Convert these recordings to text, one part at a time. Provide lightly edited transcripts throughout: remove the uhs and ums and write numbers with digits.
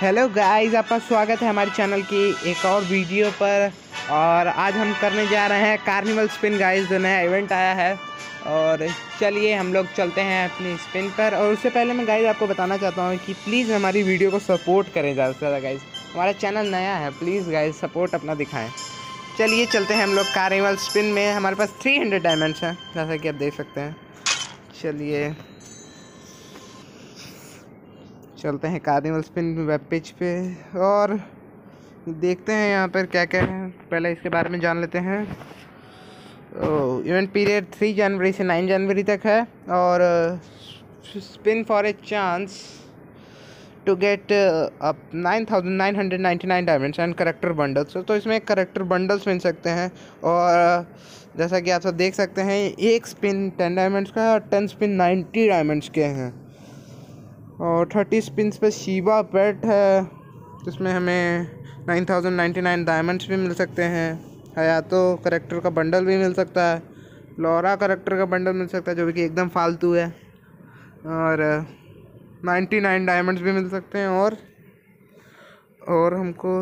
Hello guys, आपका स्वागत है हमारे चैनल की एक और वीडियो पर। और आज हम करने जा रहे हैं कार्निवल स्पिन गाइस, जो नया इवेंट आया है। और चलिए हम लोग चलते हैं अपनी स्पिन पर। और उससे पहले मैं गाइस आपको बताना चाहता हूँ कि प्लीज़ हमारी वीडियो को सपोर्ट करें ज़्यादा से ज़्यादा गाइस। हमारा चैनल नया है, प्लीज़ गाइस सपोर्ट अपना दिखाएँ। चलिए चलते हैं हम लोग कार्निवल स्पिन में। हमारे पास 300 डायमंड्स हैं, जैसा कि आप देख सकते हैं। चलिए चलते हैं कार्निवल स्पिन वेब पेज पे और देखते हैं यहाँ पर क्या क्या है। पहले इसके बारे में जान लेते हैं। इवेंट पीरियड 3 जनवरी से 9 जनवरी तक है। और spin for a chance to get up 9999 diamonds and character bundles. तो इसमें करेक्टर बंडल्स मिल सकते हैं। और जैसा कि आप सब देख सकते हैं, एक स्पिन 10 डायमंड्स का है और 10 स्पिन 90 डायमंड्स के हैं। और 30 स्पिन्स पे शीबा पेट है, जिसमें हमें 9099 डायमंड्स भी मिल सकते हैं। हयातो करेक्टर का बंडल भी मिल सकता है। लॉरा करेक्टर का बंडल मिल सकता है, जो कि एकदम फालतू है। और 99 डायमंड्स भी मिल सकते हैं। और हमको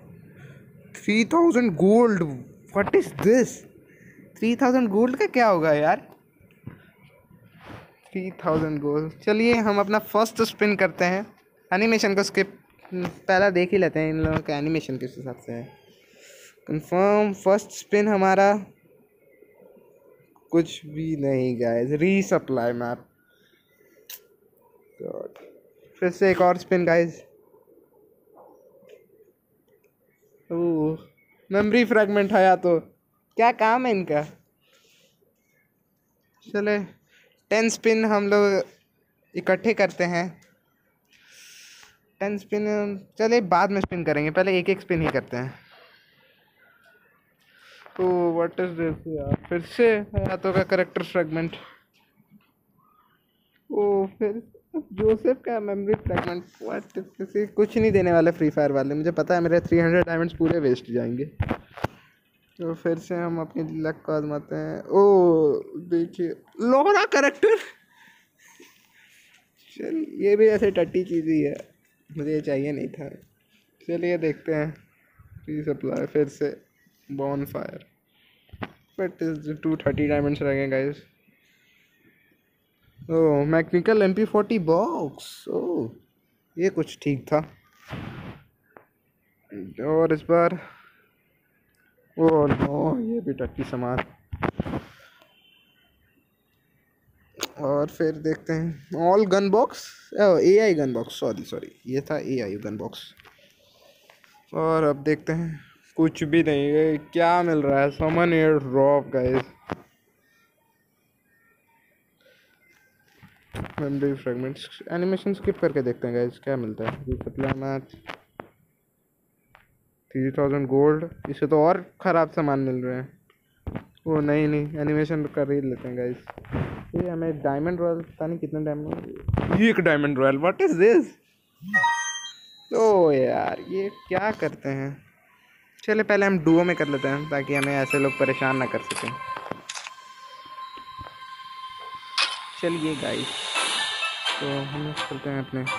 3000 gold. What is this? 3000 gold का क्या होगा यार? 3000 गोल्ड। चलिए हम अपना फर्स्ट स्पिन करते हैं। एनिमेशन को स्किप पहला देख ही लेते हैं, इन लोगों का एनिमेशन किस हिसाब से है। कंफर्म फर्स्ट स्पिन हमारा कुछ भी नहीं गाइस। Resupply map. गॉड, फिर से एक और spin guys. Oh, memory fragment है या तो क्या काम है इनका। चले 10 स्पिन हम लोग इकट्ठे करते हैं। 10 स्पिन चले बाद में स्पिन करेंगे, पहले एक एक स्पिन ही करते हैं। तो व्हाट इज दिस यार, फिर से हाथों का करेक्टर फ्रैगमेंट। ओ फिर जोसेफ का मेमोरी फ्रैगमेंट। व्हाट, किसी कुछ नहीं देने वाले फ्री फायर वाले, मुझे पता है मेरे 300 डायमंड्स पूरे वेस्ट जाएंगे। तो फिर से हम अपनी लक को आजमाते हैं। ओ देखिए, लोहरा करेक्टर। चल ये भी ऐसे टट्टी चीज़ ही है, मुझे ये चाहिए नहीं था। चलिए देखते हैं। रीसप्लाई फिर से बॉन फायर। बट 230 डायमंड्स रह गए guys. Oh, mechanical MP40 box. Oh, ये कुछ ठीक था। और इस बार ओह नो, ये भी टट्टी सामान। और फिर देखते हैं all gun box. AI gun box, sorry ये था AI गन बॉक्स। और अब देखते हैं, कुछ भी नहीं है। क्या मिल रहा है? Summon air drop guys. Memory fragments. Animation skip करके देखते हैं गाइस क्या मिलता है। Resupply match 3000 gold. इससे तो और ख़राब सामान मिल रहे हैं। वो नहीं एनिमेशन कर ही लेते हैं गाइस। ये हमें डायमंड रॉयल, पता नहीं कितने डायमंड। एक diamond royal, what is this? तो यार ये क्या करते हैं। चले पहले हम डुओ में कर लेते हैं, ताकि हमें ऐसे लोग परेशान ना कर सकें। चलिए गाइस, तो हम चलते हैं अपने।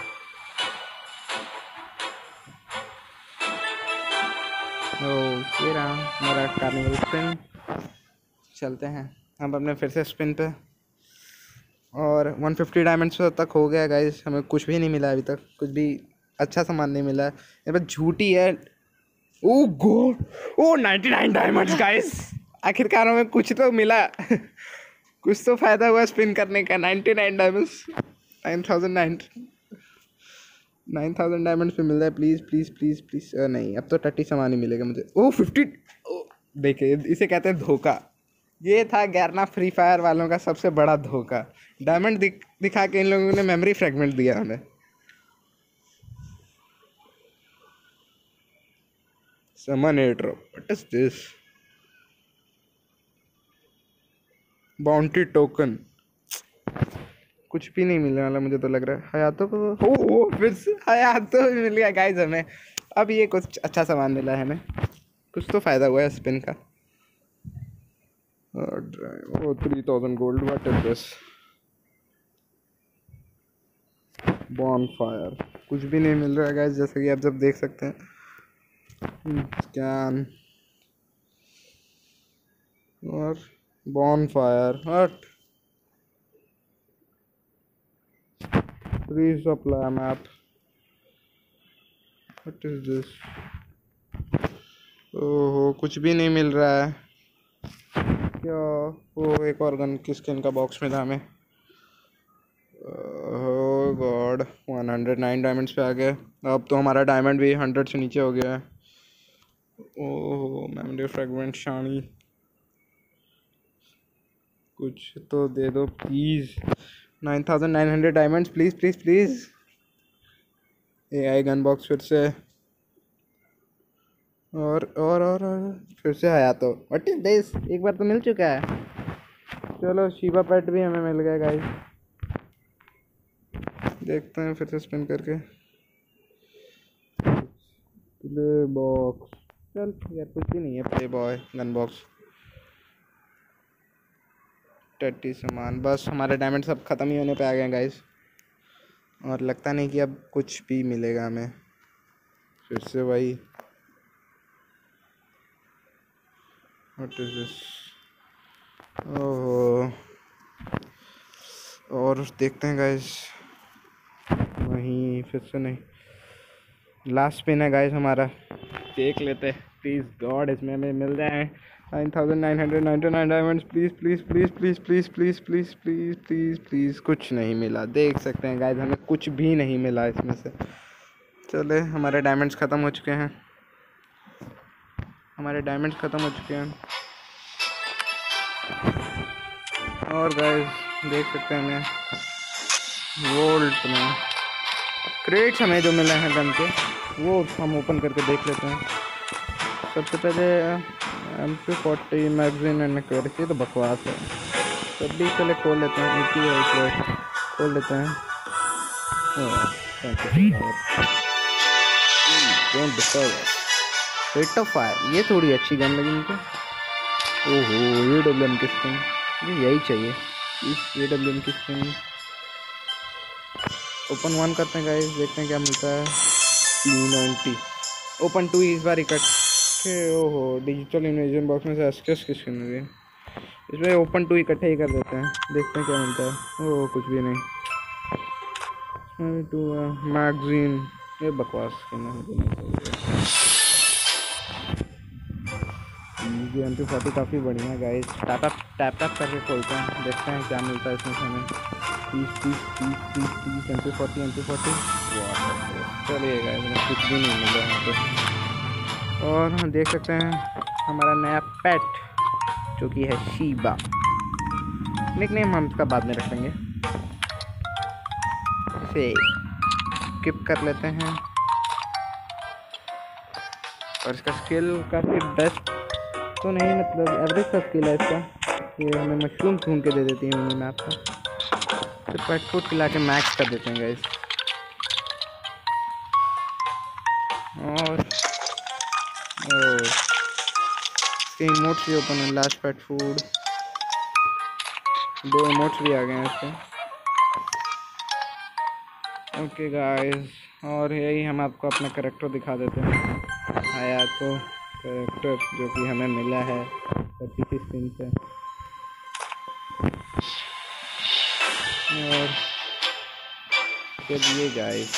ये रहा मेरा कार्निवल स्पिन। चलते हैं हम अपने फिर से स्पिन पे। और 150 डायमंड्स तक हो गया गाइस। हमें कुछ भी नहीं मिला अभी तक, कुछ भी अच्छा सामान नहीं मिला। ये बस झूठी है। Oh god, oh 99 diamonds guys. आखिरकार हमें कुछ तो मिला। कुछ तो फायदा हुआ स्पिन करने का। 99 डायमंड्स, 9000 डायमंड्स पे मिल रहा है। Please please please please. नहीं, अब तो टट्टी सामान ही मिलेगा मुझे। ओ 50। देखिए, इसे कहते हैं धोखा। ये था गैरना फ्री फायर वालों का सबसे बड़ा धोखा। डायमंड दिखा के इन लोगों ने मेमोरी फ्रैगमेंट दिया हमें। Summon air drop, what is this? Bounty token. कुछ भी नहीं मिलने वाला मुझे तो लग रहा है। हयातो को ओ फिर से हयातो भी मिल गया गाइस हमें। अब ये कुछ अच्छा सामान मिला है हमें, कुछ तो फ़ायदा हुआ है स्पिन का। Oh 3000 gold, what is this? Bonfire. कुछ भी नहीं मिल रहा है गाइस, जैसे कि आप सब देख सकते हैं। स्कैन और बॉनफायर हट resupply map. What is this? ओहो, कुछ भी नहीं मिल रहा है क्या? वो एक और गन की स्किन का बॉक्स मिला हमें। ओह गॉड, 109 डायमंड्स पे आ गए। अब तो हमारा डायमंड भी 100 से नीचे हो गया है। ओह मेमोरी फ्रेगमेंट शानी, कुछ तो दे दो please. 9900 diamonds please please please. AI gun box फिर से, और फिर से आया तो। What is this? एक बार तो मिल चुका है। चलो शिवा पेट भी हमें मिल गया गाइस। देखते हैं फिर से स्पिन करके। प्ले बॉक्स, चल यार कुछ भी नहीं है। प्ले बॉय गन बॉक्स, टट्टी सामान। बस हमारे डायमंड सब ख़त्म ही होने पे आ गए हैं गाइस, और लगता नहीं कि अब कुछ भी मिलेगा हमें। फिर से वही, व्हाट इज दिस? ओह, और देखते हैं गाइस। वहीं फिर से नहीं, लास्ट स्पिन है गाइस हमारा। देख लेते हैं प्लीज़ गॉड, इसमें हमें मिल जाए 9999 diamonds please please please please please please please please please please. कुछ नहीं मिला, देख सकते हैं गाइस, हमें कुछ भी नहीं मिला इसमें से। चले, हमारे डायमंड्स ख़त्म हो चुके हैं, हमारे डायमंड्स ख़त्म हो चुके हैं। और गाइस देख सकते हैं हमें वोल्ट में क्रेट्स हमें जो मिले हैं गन के, वो हम ओपन करके देख लेते हैं। सबसे पहले MP40 मैगजीन एंड एक्वेरिटी, तो बकवास है। तब भी चले खोल लेते हैं, खोल लेते हैं। रेट ऑफ फायर, ये थोड़ी अच्छी गन लगी मुझे। ओहो, AWM की स्किन, यही चाहिए इस AWM की स्किन। ओपन 1 करते हैं गाइस, देखते हैं क्या मिलता है। P90 ओपन 2 इस बार इकट्ठे। ओहो, डिजिटल इन्वेजन बॉक्स में से SKS की स्किन है, इसमें ओपन 2 इकट्ठे ही कर देते हैं, देखते हैं क्या मिलता है। ओह कुछ भी नहीं। मैगजीन, ये बकवास स्किन है। ये MP40 काफ़ी बढ़िया है गाइस। टैप करके खोलते हैं, देखते हैं क्या मिलता है इसमें से हमें। 30 MP40। चलिए गाइस, कुछ भी नहीं मिला यहाँ पे। और हम देख सकते हैं हमारा नया पेट जो कि है शीबा। निकनेम हम इसका बाद में रखेंगे। इसे स्किप कर लेते हैं। और इसका स्किल काफ़ी बेस्ट तो नहीं, मतलब एवरेज का स्किल है इसका। ये हमें मशरूम ढूंढ के दे देती है मिनी मैप का। फिर पेट फूड खिला के मैक्स कर देते हैं गाइस। और इसके इमोट्स भी ओपन है। लास्ट पेट फूड, 2 इमोट्स भी आ गए हैं इसके। ओके गाइस, और यही हम आपको अपना कैरेक्टर दिखा देते हैं। आया तो कैरेक्टर जो कि हमें मिला है 30 स्पिन से। और चलिए गाइस,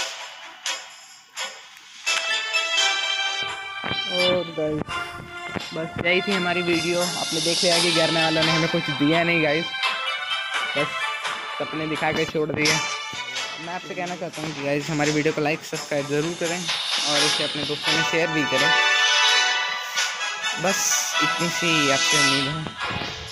और गाइस बस यही थी हमारी वीडियो। आपने देख लिया कि घर में वालों ने हमें कुछ दिया नहीं गाइस, बस सपने दिखा के छोड़ दिए। मैं आपसे कहना चाहता हूँ कि गाइस हमारी वीडियो को लाइक सब्सक्राइब ज़रूर करें और इसे अपने दोस्तों में शेयर भी करें। बस इतनी सी आपसे उम्मीद है।